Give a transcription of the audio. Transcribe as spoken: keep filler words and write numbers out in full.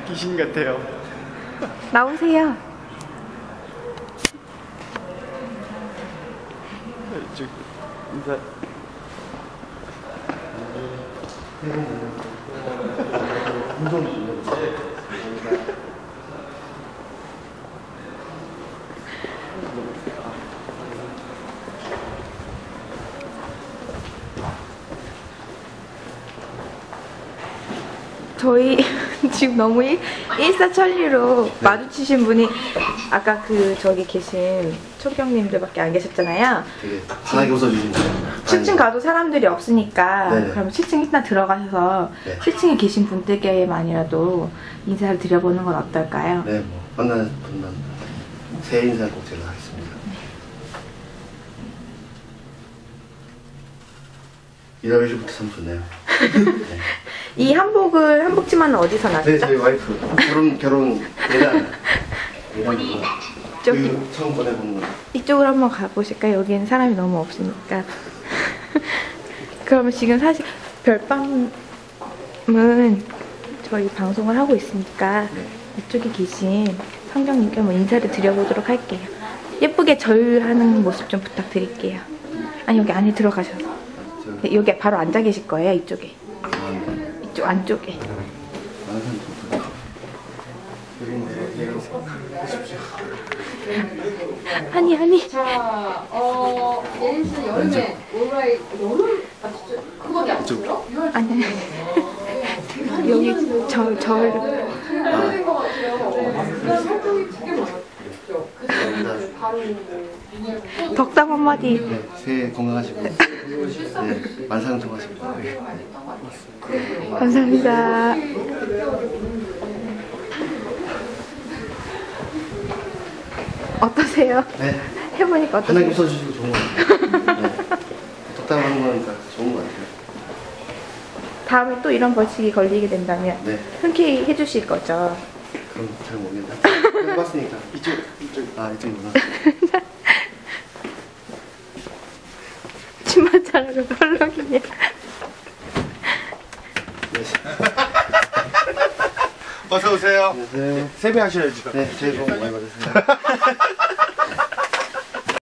귀신 같아요. 나오세요. 저 인사. 저희 지금 너무 일, 일사천리로 네. 마주치신 분이 아까 그 저기 계신 초경님들밖에 안 계셨잖아요. 되게 편하게 웃어주신다. 칠 층 가도 사람들이 없으니까 네네. 그럼 칠 층 일단 들어가셔서 네. 칠 층에 계신 분들께만이라도 인사를 드려보는 건 어떨까요? 네, 뭐 만나는 분만 새해 인사를 꼭 제가 하겠습니다. 네. 일월 일일부터 참 좋네요. 네. 이 한복은 한복지만은 어디서 났죠? 네, 저희 와이프 결혼 결혼 예단 예단으로 저기 그 처음 보내본 거. 이쪽으로 한번 가보실까요? 여기는 사람이 너무 없으니까. 그러면 지금 사실 별밤은 저희 방송을 하고 있으니까 네. 이쪽에 계신 성경님께 한번 인사를 드려보도록 할게요. 예쁘게 절하는 모습 좀 부탁드릴게요. 아니 여기 안에 들어가셔서. 네, 여기 바로 앉아 계실 거예요. 이쪽에. 이쪽 안쪽에. 아니 아니. 자, 어, 예일씨 여름에 올라이 여름 아 진짜 그거밖에 안 없어요? 아니 여기 저 저. 되는 것 같아요. 활동이 되게 많았죠. 그래서 바로 덕담 한마디. 네, 새해 건강하시고 네, 만사형통하시고 감사합니다. 어떠세요? 네. 해보니까 어떠세요? 편하게 웃어주시고 좋은 것 같아요. 네. 덕담하는 거니까 좋은 것 같아요. 다음에 또 이런 벌칙이 걸리게 된다면 네. 흔쾌히 해주실 거죠? 그럼 잘 모르겠다. 해봤으니까 이쪽 이쪽 아 이쪽이구나. 치마장으로 펄럭이냐. 네. 어서 오세요. 안녕하세요. 세배하셔야죠. 네, 새해 복 많이 받으세요.